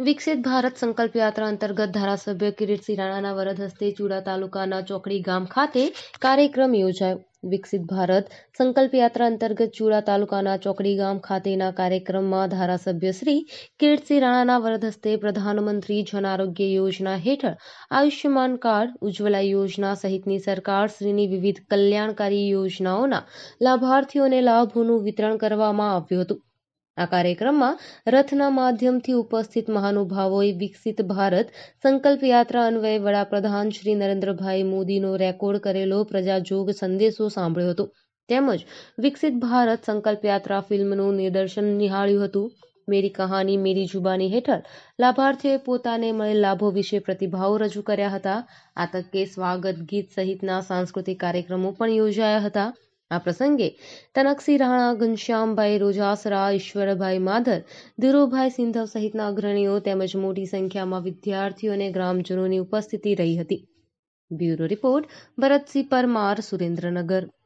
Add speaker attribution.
Speaker 1: વિકસિત ભારત સંકલ્પ યાત્રા અંતર્ગત ધારાસભ્ય કિરીટસિંહ રાણાના વરદ હસ્તે ચુડા તાલુકાના ચોકડી ગામ ખાતે કાર્યક્રમ યોજાયો. વિકસિત ભારત સંકલ્પ યાત્રા અંતર્ગત ચુડા તાલુકાના ચોકડી ગામ ખાતેના કાર્યક્રમમાં ધારાસભ્ય શ્રી કિરીટસિંહ રાણાના વરદ હસ્તે પ્રધાનમંત્રી જન આરોગ્ય યોજના હેઠળ આયુષ્યમાન કાર્ડ, ઉજ્જવલા યોજના સહિતની સરકારશ્રીની વિવિધ કલ્યાણકારી યોજનાઓના લાભાર્થીઓને લાભોનું વિતરણ કરવામાં આવ્યું હતું. આ કાર્યક્રમમાં રથના માધ્યમથી ઉપસ્થિત મહાનુભાવોએ વિકસિત ભારત સંકલ્પ યાત્રા અન્વયે વડાપ્રધાન શ્રી નરેન્દ્રભાઈ મોદીનો રેકોર્ડ કરેલો પ્રજાજોગ સંદેશો સાંભળ્યો હતો તેમજ વિકસિત ભારત સંકલ્પ યાત્રા ફિલ્મનું નિદર્શન નિહાળ્યું હતું. મેરી કહાની મેરી જુબાની હેઠળ લાભાર્થીઓએ પોતાને મળેલ લાભો વિશે પ્રતિભાવો રજૂ કર્યા હતા. આ તકે સ્વાગત ગીત સહિતના સાંસ્કૃતિક કાર્યક્રમો પણ યોજાયા હતા. આ પ્રસંગે તનકસિંહ રાણા, ઘનશ્યામભાઈ રોજાસરા, ઈશ્વરભાઈ માધર, ધીરુભાઈ સિંધવ સહિતના અગ્રણીઓ તેમજ મોટી સંખ્યામાં વિદ્યાર્થીઓ અને ગ્રામજનોની ઉપસ્થિતિ રહી હતી. Bureau report Bharatsinh Parmar, Surendranagar.